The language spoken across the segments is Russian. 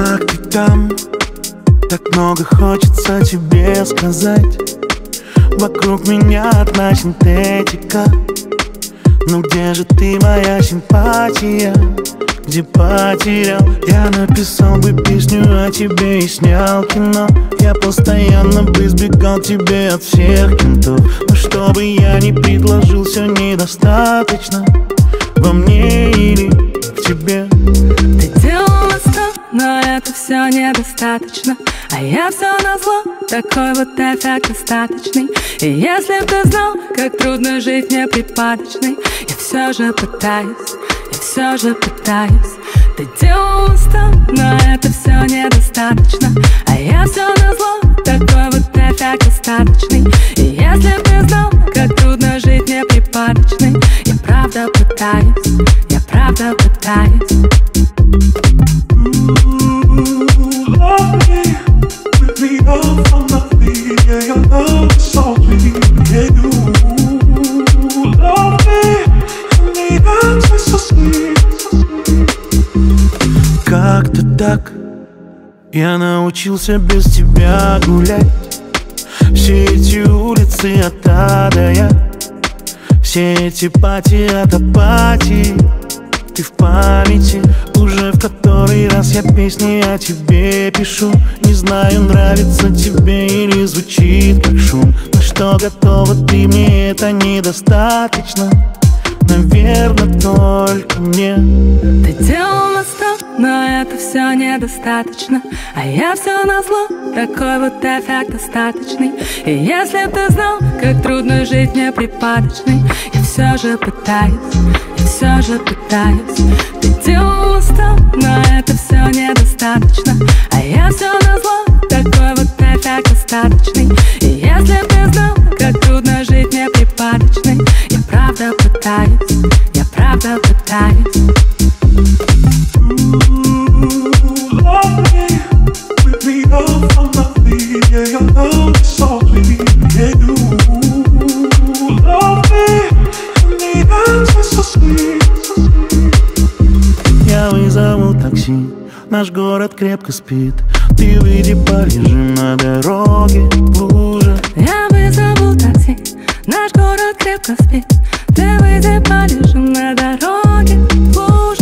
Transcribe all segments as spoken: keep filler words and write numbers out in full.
Как ты там? Так много хочется тебе сказать. Вокруг меня одна синтетика. Ну где же ты, моя симпатия? Где потерял? Я написал бы песню о тебе и снял кино. Я постоянно бы избегал тебе от всех кентов. Но что бы я ни предложил, все недостаточно. Во мне или в тебе. Ты делал сто, но это все недостаточно. А я все назло, такой вот эффект остаточный. И если б ты знал, как трудно жить мне припадочной, я все же пытаюсь, я все же пытаюсь. Ты делал сто, но это все недостаточно. А я все назло, такой вот эффект остаточный. И если б ты знал, как трудно жить мне припадочной, я правда пытаюсь, я правда пытаюсь. Как-то так я научился без тебя гулять. Все эти улицы от А до Я, все эти пати от апатии. Ты в памяти, уже в который раз я песни о тебе пишу. Не знаю, нравится тебе или звучит как шум. На что готова ты, мне это недостаточно. Наверное, только мне. Ты делал на сто, но это все недостаточно. А я все назло, такой вот эффект остаточный. И если б ты знал, как трудно жить мне припадочной, я все же пытаюсь, я все же пытаюсь. Ты делал на сто, но это все недостаточно. А я все назло, такой вот эффект остаточный. И если б ты знал, как трудно жить мне припадочной, я правда пытаюсь, я правда пытаюсь. Я вызову такси, наш город крепко спит. Ты выйди, полежим на дороге в луже. Я вызову такси, наш город крепко спит. Ты выйди, полежим на дороге в луже.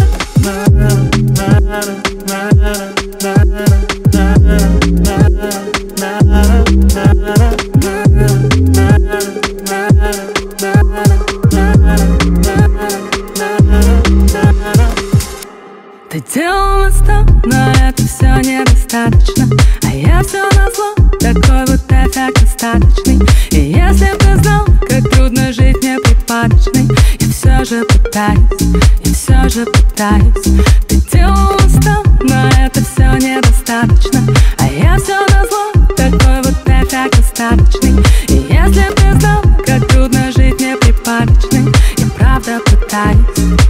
Ты делал на сто, но это все недостаточно. А я все назло, такой вот эффект остаточный. И если б ты знал, как трудно жить мне припадочной, я все же пытаюсь, я все же пытаюсь. Ты делал на сто, но это все недостаточно. А я все назло, такой вот эффект остаточный. И если б ты знал, как трудно жить мне припадочной, я правда пытаюсь.